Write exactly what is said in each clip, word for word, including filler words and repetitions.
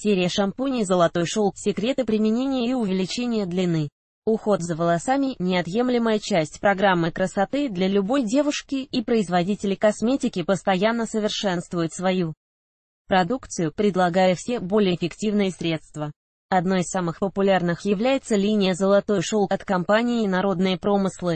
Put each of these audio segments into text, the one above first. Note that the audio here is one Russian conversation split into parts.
Серия шампуней «Золотой шелк». Секреты применения и увеличения длины. Уход за волосами – неотъемлемая часть программы красоты для любой девушки, и производители косметики постоянно совершенствуют свою продукцию, предлагая все более эффективные средства. Одной из самых популярных является линия «Золотой шелк» от компании «Народные промыслы».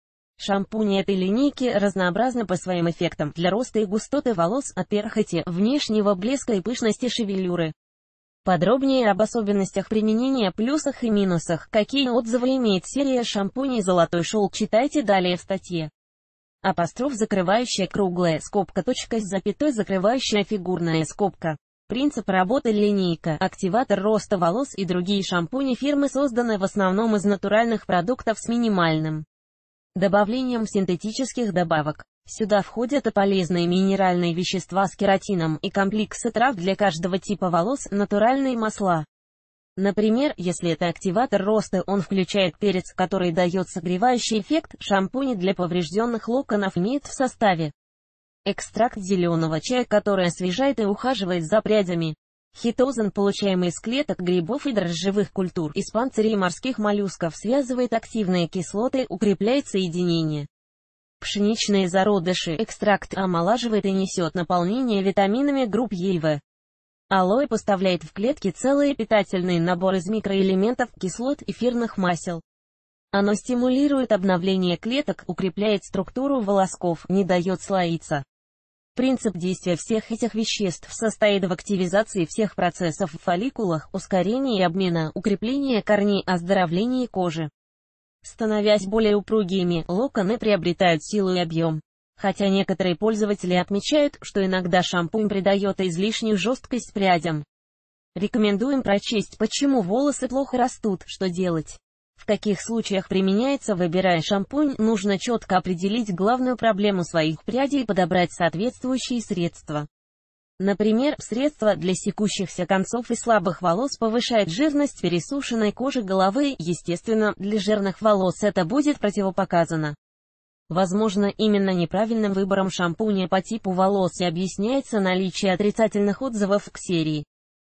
Шампуни этой линейки разнообразны по своим эффектам для роста и густоты волос, от перхоти, внешнего блеска и пышности шевелюры. Подробнее об особенностях применения, плюсах и минусах, какие отзывы имеет серия шампуней «Золотой шелк», читайте далее в статье. Апостроф закрывающая круглая скобка, точка с запятой закрывающая фигурная скобка. Принцип работы линейка, активатор роста волос и другие шампуни фирмы созданы в основном из натуральных продуктов с минимальным добавлением синтетических добавок. Сюда входят и полезные минеральные вещества с кератином, и комплексы трав для каждого типа волос, натуральные масла. Например, если это активатор роста, он включает перец, который дает согревающий эффект. Шампуни для поврежденных локонов имеет в составе экстракт зеленого чая, который освежает и ухаживает за прядями. Хитозан, получаемый из клеток грибов и дрожжевых культур, из панцирей морских моллюсков, связывает активные кислоты, укрепляет соединения. Пшеничные зародыши, экстракт омолаживает и несет наполнение витаминами групп Е и В. Алоэ поставляет в клетки целый питательный набор из микроэлементов, кислот, эфирных масел. Оно стимулирует обновление клеток, укрепляет структуру волосков, не дает слоиться. Принцип действия всех этих веществ состоит в активизации всех процессов в фолликулах, ускорении обмена, укреплении корней, оздоровлении кожи. Становясь более упругими, локоны приобретают силу и объем. Хотя некоторые пользователи отмечают, что иногда шампунь придает излишнюю жесткость прядям. Рекомендуем прочесть, почему волосы плохо растут, что делать. В каких случаях применяется. Выбирая шампунь, нужно четко определить главную проблему своих прядей и подобрать соответствующие средства. Например, средство для секущихся концов и слабых волос повышает жирность пересушенной кожи головы, естественно, для жирных волос это будет противопоказано. Возможно, именно неправильным выбором шампуня по типу волос и объясняется наличие отрицательных отзывов к серии.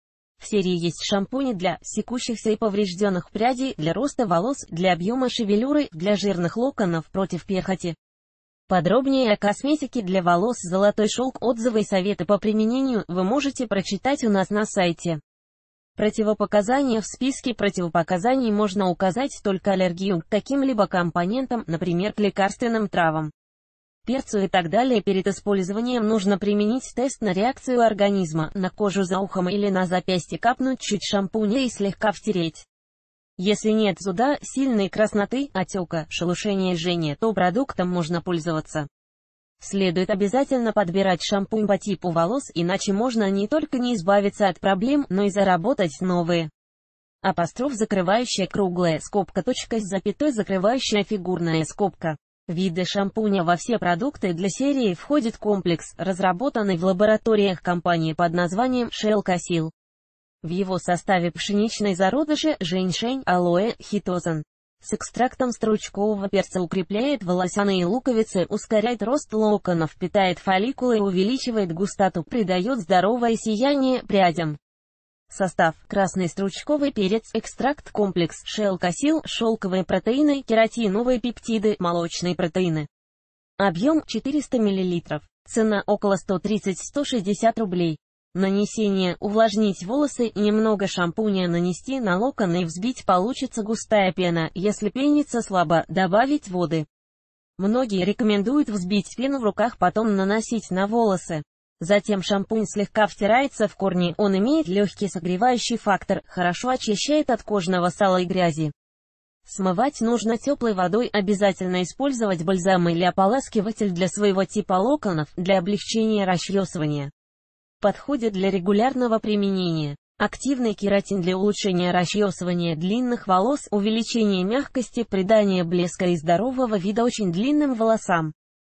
В серии есть шампуни для секущихся и поврежденных прядей, для роста волос, для объема шевелюры, для жирных локонов, против перхоти. Подробнее о косметике для волос «Золотой шелк», отзывы и советы по применению вы можете прочитать у нас на сайте. Противопоказания. В списке противопоказаний можно указать только аллергию к каким-либо компонентам, например, к лекарственным травам, перцу и так далее. Перед использованием нужно применить тест на реакцию организма, на кожу за ухом или на запястье капнуть чуть шампуня и слегка втереть. Если нет зуда, сильной красноты, отека, шелушения и жжения, то продуктом можно пользоваться. Следует обязательно подбирать шампунь по типу волос, иначе можно не только не избавиться от проблем, но и заработать новые. Апостроф закрывающая круглая скобка, точка с запятой закрывающая фигурная скобка. Виды шампуня. Во все продукты для серии входит комплекс, разработанный в лабораториях компании под названием Шелкосил. В его составе пшеничные зародыши, женьшень, алоэ, хитозан. С экстрактом стручкового перца укрепляет волосяные луковицы, ускоряет рост локонов, питает фолликулы, увеличивает густоту, придает здоровое сияние прядям. Состав: красный стручковый перец, экстракт, комплекс, шелкосил, шелковые протеины, кератиновые пептиды, молочные протеины. Объем четыреста миллилитров. Цена около сто тридцать — сто шестьдесят рублей. Нанесение: увлажнить волосы, немного шампуня нанести на локоны и взбить, получится густая пена. Если пенится слабо, добавить воды. Многие рекомендуют взбить пену в руках, потом наносить на волосы. Затем шампунь слегка втирается в корни, он имеет легкий согревающий фактор, хорошо очищает от кожного сала и грязи. Смывать нужно теплой водой, обязательно использовать бальзам или ополаскиватель для своего типа локонов, для облегчения расчесывания. Подходит для регулярного применения. Активный кератин для улучшения расчесывания длинных волос, увеличения мягкости, придания блеска и здорового вида очень длинным волосам.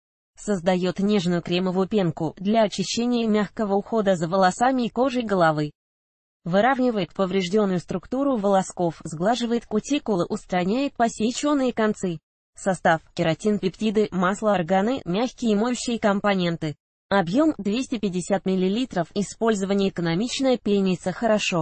Создает нежную кремовую пенку для очищения и мягкого ухода за волосами и кожей головы. Выравнивает поврежденную структуру волосков, сглаживает кутикулы, устраняет посеченные концы. Состав: кератин, пептиды, масло органы, мягкие и моющие компоненты. Объем двести пятьдесят миллилитров. Использование экономичное, пенится хорошо.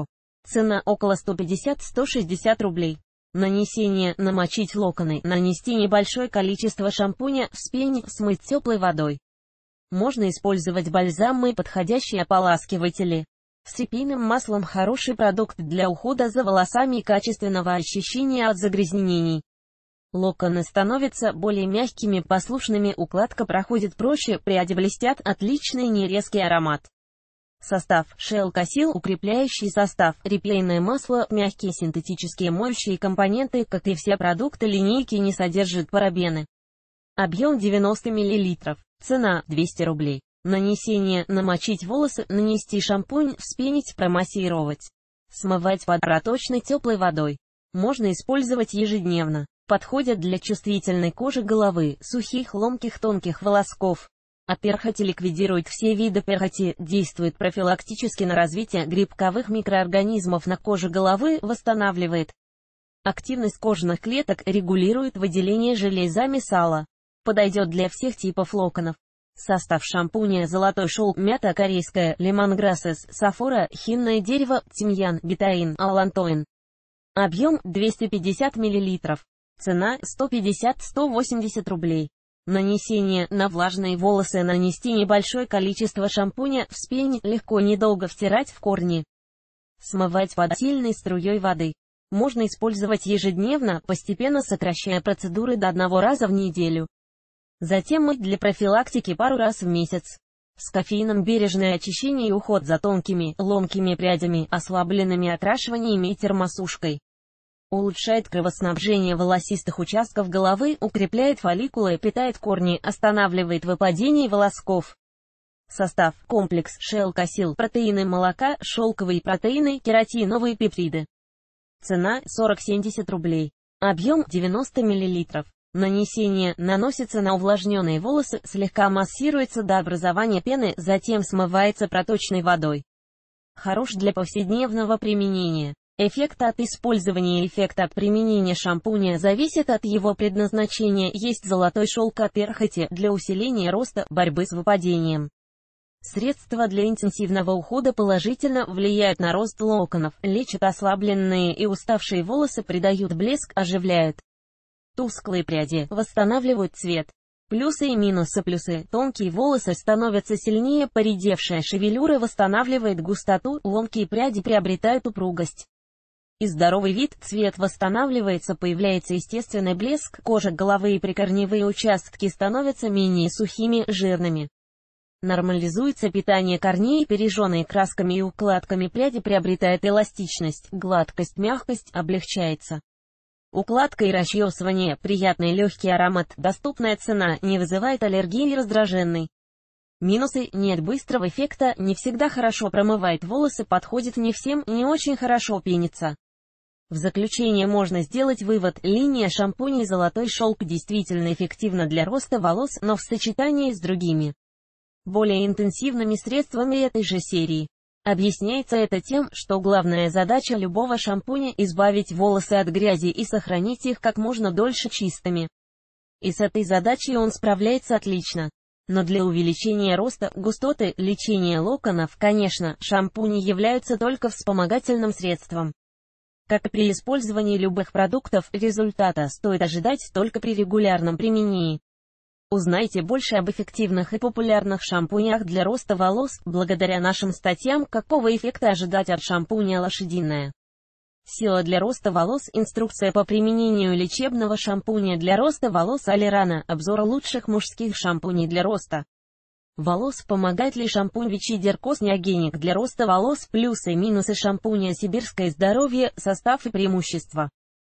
Цена около сто пятьдесят — сто шестьдесят рублей. Нанесение: намочить локоны, нанести небольшое количество шампуня, вспенить, смыть теплой водой. Можно использовать бальзамы и подходящие ополаскиватели. С репейным маслом хороший продукт для ухода за волосами и качественного очищения от загрязнений. Локоны становятся более мягкими, послушными, укладка проходит проще, пряди блестят, отличный нерезкий аромат. Состав: шелкосил, укрепляющий состав, репейное масло, мягкие синтетические моющие компоненты, как и все продукты линейки, не содержат парабены. Объем девяносто миллилитров. Цена двести рублей. Нанесение: намочить волосы, нанести шампунь, вспенить, промассировать. Смывать под проточной теплой водой. Можно использовать ежедневно. Подходят для чувствительной кожи головы, сухих, ломких, тонких волосков. А перхоти ликвидирует все виды перхоти, действует профилактически на развитие грибковых микроорганизмов на коже головы, восстанавливает активность кожных клеток, регулирует выделение железами сала. Подойдет для всех типов локонов. Состав шампуня: золотой шелк, мята корейская, лемонграссес, сафора, хинное дерево, тимьян, бетаин, алантоин. Объем двести пятьдесят миллилитров. Цена сто пятьдесят — сто восемьдесят рублей. Нанесение: на влажные волосы нанести небольшое количество шампуня, вспенить, легко, недолго втирать в корни. Смывать под сильной струей воды. Можно использовать ежедневно, постепенно сокращая процедуры до одного раза в неделю. Затем мыть для профилактики пару раз в месяц. С кофеином: бережное очищение и уход за тонкими, ломкими прядями, ослабленными окрашиваниями и термосушкой. Улучшает кровоснабжение волосистых участков головы, укрепляет фолликулы, питает корни, останавливает выпадение волосков. Состав: комплекс, шелкосил, протеины молока, шелковые протеины, кератиновые пептиды. Цена сорок — семьдесят рублей. Объем девяносто миллилитров. Нанесение: наносится на увлажненные волосы, слегка массируется до образования пены, затем смывается проточной водой. Хорош для повседневного применения. Эффект от использования и эффект от применения шампуня зависит от его предназначения. Есть золотой шелк от перхоти для усиления роста, борьбы с выпадением. Средства для интенсивного ухода положительно влияют на рост локонов, лечат ослабленные и уставшие волосы, придают блеск, оживляют тусклые пряди, восстанавливают цвет. Плюсы и минусы. Плюсы: тонкие волосы становятся сильнее, поредевшая шевелюра восстанавливает густоту, ломкие пряди приобретают упругость и здоровый вид, цвет восстанавливается, появляется естественный блеск, кожа головы и прикорневые участки становятся менее сухими, жирными. Нормализуется питание корней, пережженные красками и укладками пряди приобретает эластичность, гладкость, мягкость, облегчается укладка и расчесывание, приятный легкий аромат, доступная цена, не вызывает аллергии и раздраженный. Минусы: нет быстрого эффекта, не всегда хорошо промывает волосы, подходит не всем, не очень хорошо пенится. В заключение можно сделать вывод: линия шампуней «Золотой шелк» действительно эффективна для роста волос, но в сочетании с другими, более интенсивными средствами этой же серии. Объясняется это тем, что главная задача любого шампуня – избавить волосы от грязи и сохранить их как можно дольше чистыми. И с этой задачей он справляется отлично. Но для увеличения роста, густоты, лечения локонов, конечно, шампуни являются только вспомогательным средством. Как и при использовании любых продуктов, результата стоит ожидать только при регулярном применении. Узнайте больше об эффективных и популярных шампунях для роста волос, благодаря нашим статьям «Какого эффекта ожидать от шампуня лошадиная? Сила для роста волос», инструкция по применению лечебного шампуня для роста волос Алирана, обзор лучших мужских шампуней для роста волос. Помогает ли шампунь Вичи Деркос Неогеник для роста волос? Плюсы и минусы шампуня Сибирское здоровье, состав и преимущества.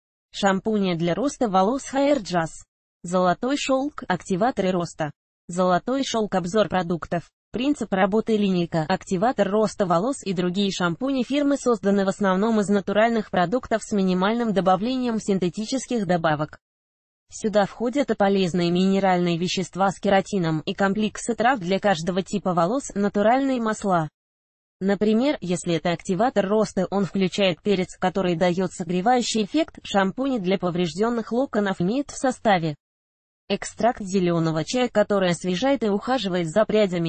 Шампуня для роста волос Hair Jazz. Золотой шелк, активаторы роста. Золотой шелк, обзор продуктов. Принцип работы: линейка, активатор роста волос и другие шампуни фирмы созданы в основном из натуральных продуктов с минимальным добавлением синтетических добавок. Сюда входят и полезные минеральные вещества с кератином, и комплексы трав для каждого типа волос, натуральные масла. Например, если это активатор роста, он включает перец, который дает согревающий эффект. Шампуни для поврежденных локонов имеют в составе экстракт зеленого чая, который освежает и ухаживает за прядями.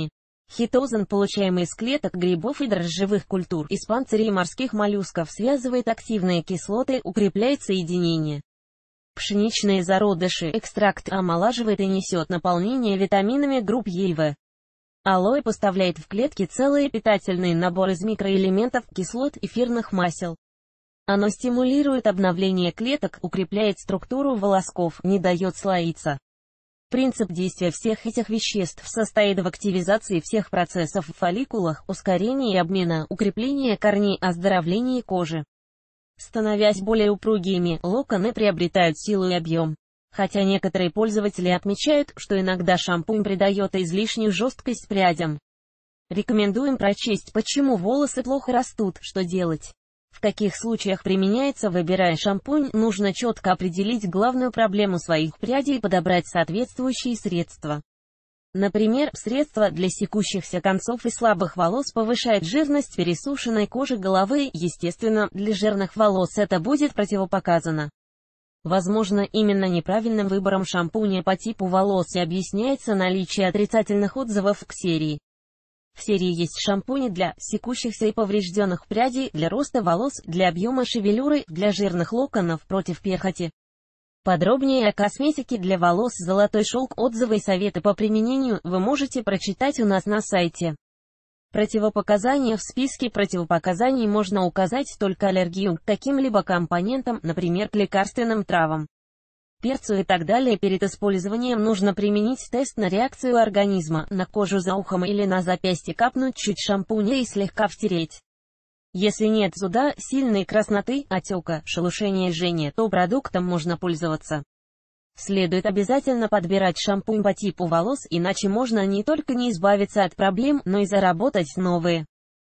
Хитозан, получаемый из клеток грибов и дрожжевых культур, из панцирей морских моллюсков, связывает активные кислоты, укрепляет соединения. Пшеничные зародыши, экстракт омолаживает и несет наполнение витаминами групп Е и В. Алоэ поставляет в клетки целый питательный набор из микроэлементов, кислот, эфирных масел. Оно стимулирует обновление клеток, укрепляет структуру волосков, не дает слоиться. Принцип действия всех этих веществ состоит в активизации всех процессов в фолликулах, ускорении обмена, укреплении корней, оздоровлении кожи. Становясь более упругими, локоны приобретают силу и объем. Хотя некоторые пользователи отмечают, что иногда шампунь придает излишнюю жесткость прядям. Рекомендуем прочесть, почему волосы плохо растут, что делать. В каких случаях применяется. Выбирая шампунь, нужно четко определить главную проблему своих прядей и подобрать соответствующие средства. Например, средство для секущихся концов и слабых волос повышает жирность пересушенной кожи головы, естественно, для жирных волос это будет противопоказано. Возможно, именно неправильным выбором шампуня по типу волос и объясняется наличие отрицательных отзывов к серии. В серии есть шампуни для секущихся и поврежденных прядей, для роста волос, для объема шевелюры, для жирных локонов, против перхоти. Подробнее о косметике для волос «Золотой шелк», отзывы и советы по применению вы можете прочитать у нас на сайте. Противопоказания. В списке противопоказаний можно указать только аллергию к каким-либо компонентам, например, к лекарственным травам, перцу и так далее. Перед использованием нужно применить тест на реакцию организма, на кожу за ухом или на запястье капнуть чуть шампуня и слегка втереть. Если нет зуда, сильной красноты, отека, шелушения и жжения, то продуктом можно пользоваться. Следует обязательно подбирать шампунь по типу волос, иначе можно не только не избавиться от проблем, но и заработать новые.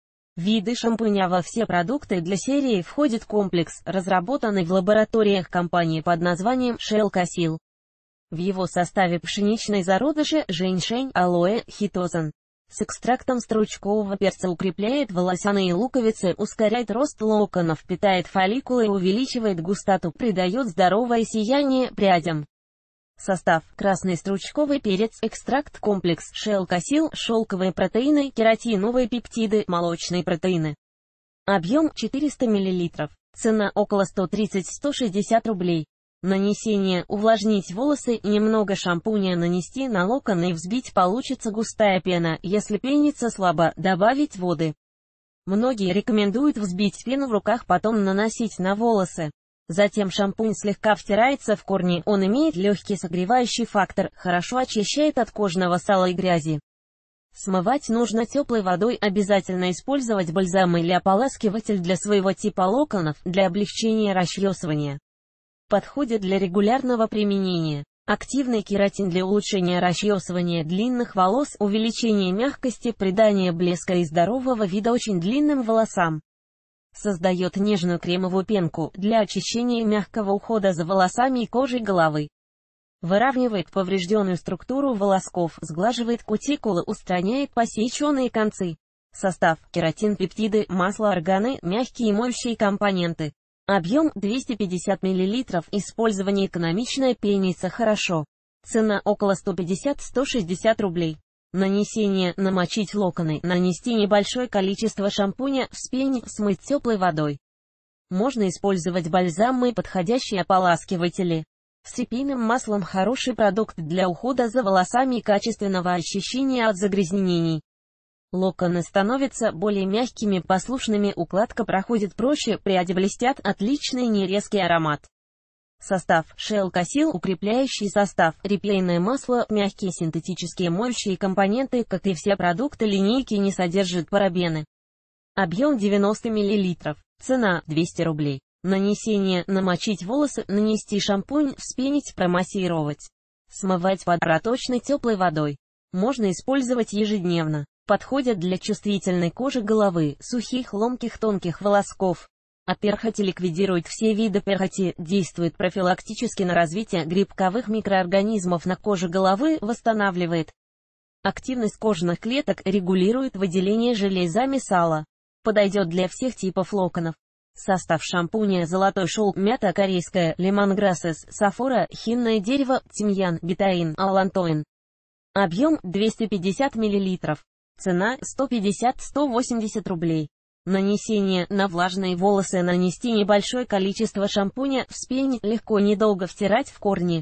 Виды шампуня. Во все продукты для серии входит комплекс, разработанный в лабораториях компании под названием Шелкосил. В его составе пшеничные зародыши, женьшень, алоэ, хитозан. С экстрактом стручкового перца укрепляет волосяные луковицы, ускоряет рост локонов, питает фолликулы, увеличивает густоту, придает здоровое сияние прядям. Состав: красный стручковый перец, экстракт, комплекс, шелкосил, шелковые протеины, кератиновые пептиды, молочные протеины. Объем четыреста миллилитров. Цена около сто тридцать — сто шестьдесят рублей. Нанесение: увлажнить волосы, немного шампуня нанести на локоны и взбить, получится густая пена. Если пенится слабо, добавить воды. Многие рекомендуют взбить пену в руках, потом наносить на волосы. Затем шампунь слегка втирается в корни, он имеет легкий согревающий фактор, хорошо очищает от кожного сала и грязи. Смывать нужно теплой водой, обязательно использовать бальзам или ополаскиватель для своего типа локонов, для облегчения расчесывания. Подходит для регулярного применения. Активный кератин для улучшения расчесывания длинных волос, увеличения мягкости, придания блеска и здорового вида очень длинным волосам. Создает нежную кремовую пенку для очищения и мягкого ухода за волосами и кожей головы. Выравнивает поврежденную структуру волосков, сглаживает кутикулы, устраняет посеченные концы. Состав: кератин, пептиды, масло органы, мягкие моющие компоненты. Объем двести пятьдесят миллилитров. Использование экономичное, пенится хорошо. Цена около сто пятьдесят — сто шестьдесят рублей. Нанесение: намочить локоны, нанести небольшое количество шампуня, вспенить, смыть теплой водой. Можно использовать бальзамы и подходящие ополаскиватели. С репейным маслом хороший продукт для ухода за волосами и качественного очищения от загрязнений. Локоны становятся более мягкими, послушными, укладка проходит проще, пряди блестят, отличный нерезкий аромат. Состав: шелкосил, укрепляющий состав, репейное масло, мягкие синтетические моющие компоненты, как и все продукты линейки, не содержат парабены. Объем девяносто миллилитров. Цена двести рублей. Нанесение: намочить волосы, нанести шампунь, вспенить, промассировать. Смывать под проточной теплой водой. Можно использовать ежедневно. Подходят для чувствительной кожи головы, сухих, ломких, тонких волосков. А перхоти ликвидирует все виды перхоти, действует профилактически на развитие грибковых микроорганизмов на коже головы, восстанавливает активность кожных клеток, регулирует выделение железами сала. Подойдет для всех типов локонов. Состав шампуня: золотой шелк, мята корейская, лемонграссес, сафора, хинное дерево, тимьян, бетаин, алантоин. Объем двести пятьдесят миллилитров. Цена сто пятьдесят — сто восемьдесят рублей. Нанесение на влажные волосы. Нанести небольшое количество шампуня, вспенить, легко, недолго втирать в корни.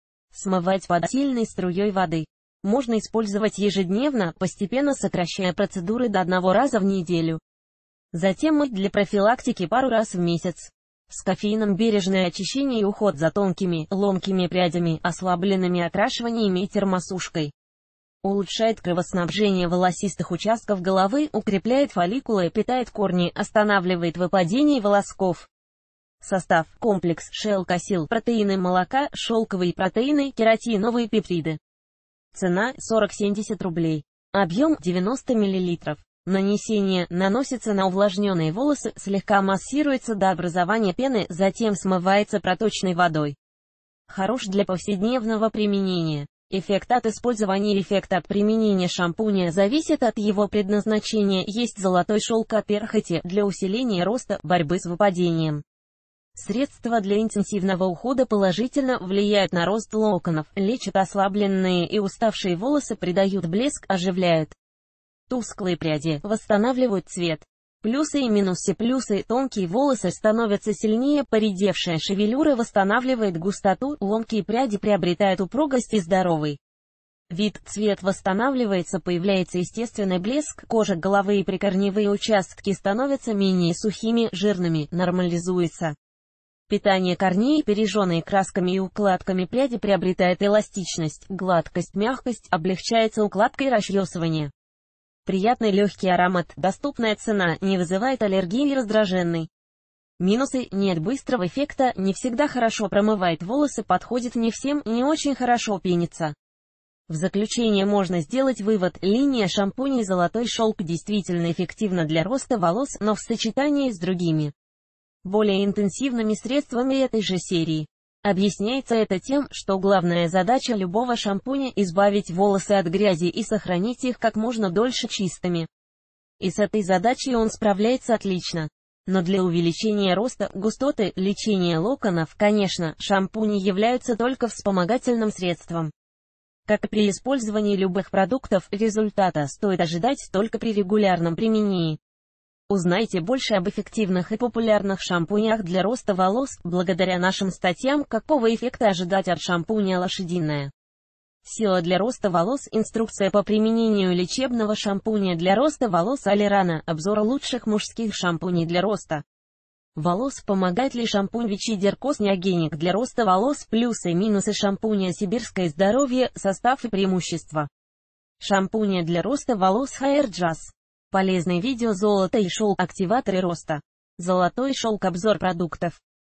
Смывать под сильной струей воды. Можно использовать ежедневно, постепенно сокращая процедуры до одного раза в неделю. Затем мыть для профилактики пару раз в месяц. С кофеином. Бережное очищение и уход за тонкими, ломкими прядями, ослабленными окрашиваниями и термосушкой. Улучшает кровоснабжение волосистых участков головы, укрепляет фолликулы, питает корни, останавливает выпадение волосков. Состав. Комплекс шелкосил, протеины молока, шелковые протеины, кератиновые пептиды. Цена сорок — семьдесят рублей. Объем девяносто миллилитров. Нанесение. Наносится на увлажненные волосы, слегка массируется до образования пены, затем смывается проточной водой. Хорош для повседневного применения. Эффект от использования. Эффект от применения шампуня зависит от его предназначения. Есть золотой шелк от перхоти для усиления роста, борьбы с выпадением. Средства для интенсивного ухода положительно влияют на рост локонов, лечат ослабленные и уставшие волосы, придают блеск, оживляют тусклые пряди, восстанавливают цвет. Плюсы и минусы. Плюсы. Тонкие волосы становятся сильнее, поредевшая шевелюра восстанавливает густоту, ломкие пряди приобретают упругость и здоровый вид. Цвет восстанавливается, появляется естественный блеск, кожа головы и прикорневые участки становятся менее сухими, жирными, нормализуется. Питание корней. Береженные красками и укладками пряди приобретает эластичность, гладкость, мягкость, облегчается укладка и расчесывание. Приятный легкий аромат, доступная цена, не вызывает аллергии и раздраженный. Минусы. Нет быстрого эффекта, не всегда хорошо промывает волосы, подходит не всем, не очень хорошо пенится. В заключение можно сделать вывод: линия шампуней «Золотой шелк» действительно эффективна для роста волос, но в сочетании с другими, более интенсивными средствами этой же серии. Объясняется это тем, что главная задача любого шампуня – избавить волосы от грязи и сохранить их как можно дольше чистыми. И с этой задачей он справляется отлично. Но для увеличения роста, густоты, лечения локонов, конечно, шампуни являются только вспомогательным средством. Как и при использовании любых продуктов, результата стоит ожидать только при регулярном применении. Узнайте больше об эффективных и популярных шампунях для роста волос, благодаря нашим статьям «Какого эффекта ожидать от шампуня лошадиная сила для роста волос», инструкция по применению лечебного шампуня для роста волос Алирана, обзор лучших мужских шампуней для роста волос. Помогает ли шампунь Vichy Dercos Neogenik для роста волос? Плюсы и минусы шампуня «Сибирское здоровье», состав и преимущества шампуня для роста волос Hair Jazz. Полезное видео. Золото и шелк. Активаторы роста. Золотой шелк. Обзор продуктов.